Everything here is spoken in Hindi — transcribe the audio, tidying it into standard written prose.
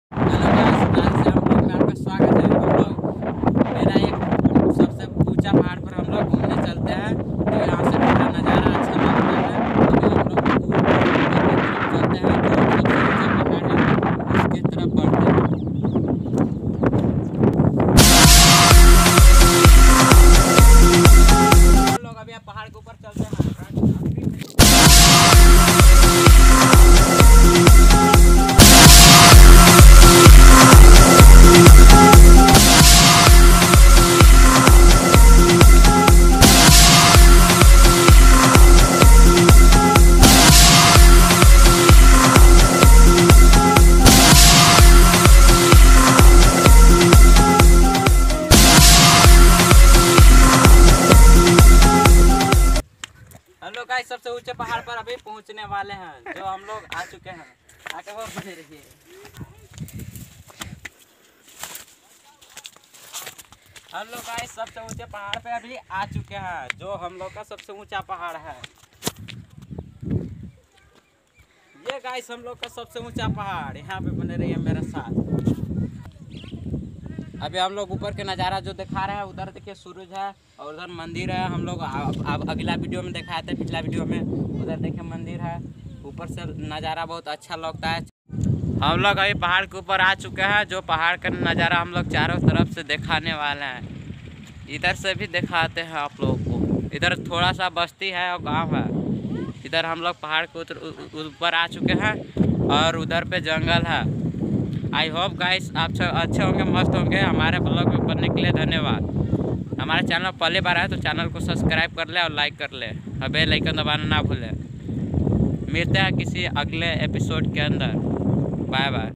हेलो गाइस, आज से हम लोग में आपका स्वागत है। हम लोग मेरा एक सबसे ऊंचा पहाड़ पर हम लोग घूमने चलते हैं। तो यहाँ से पूरा नज़ारा अच्छा लगता है। अभी हम लोग ऊपर की तरफ चलते हैं, जो सबसे ऊंचा पहाड़ है उसकी तरफ बढ़ते हैं। हम लोग अभी पहाड़ के ऊपर चलते हैं। हम लोग गाइस सबसे ऊंचे पहाड़ पर अभी पहुंचने वाले हैं, जो हम लोग आ चुके हैं। आके वो बने रहिए। हम लोग गाइस सबसे ऊंचे पहाड़ पे अभी आ चुके हैं, जो हम लोग का सबसे ऊंचा पहाड़ है। ये गाइस हम लोग का सबसे ऊंचा पहाड़, यहाँ पे बने रहिए मेरे साथ। अभी हम लोग ऊपर के नज़ारा जो दिखा रहे हैं, उधर देखिए सूरज है और उधर मंदिर है। हम लोग अब अगला वीडियो में दिखाए थे, पिछला वीडियो में। उधर देखिए मंदिर है, ऊपर से नज़ारा बहुत अच्छा लगता है। हम लोग अभी पहाड़ के ऊपर आ चुके हैं, जो पहाड़ का नज़ारा हम लोग चारों तरफ से दिखाने वाले हैं। इधर से भी दिखाते हैं आप लोगों को। इधर थोड़ा सा बस्ती है और गाँव है। इधर हम लोग पहाड़ के ऊपर आ चुके हैं और उधर पे जंगल है। आई होप गाइस आप सब अच्छे होंगे, मस्त होंगे। हमारे ब्लॉग में बनने के लिए धन्यवाद। हमारे चैनल पहली बार आए तो चैनल को सब्सक्राइब कर ले और लाइक कर ले और बेल आइकन दबाना ना भूलें। मिलते हैं किसी अगले एपिसोड के अंदर। Bye bye.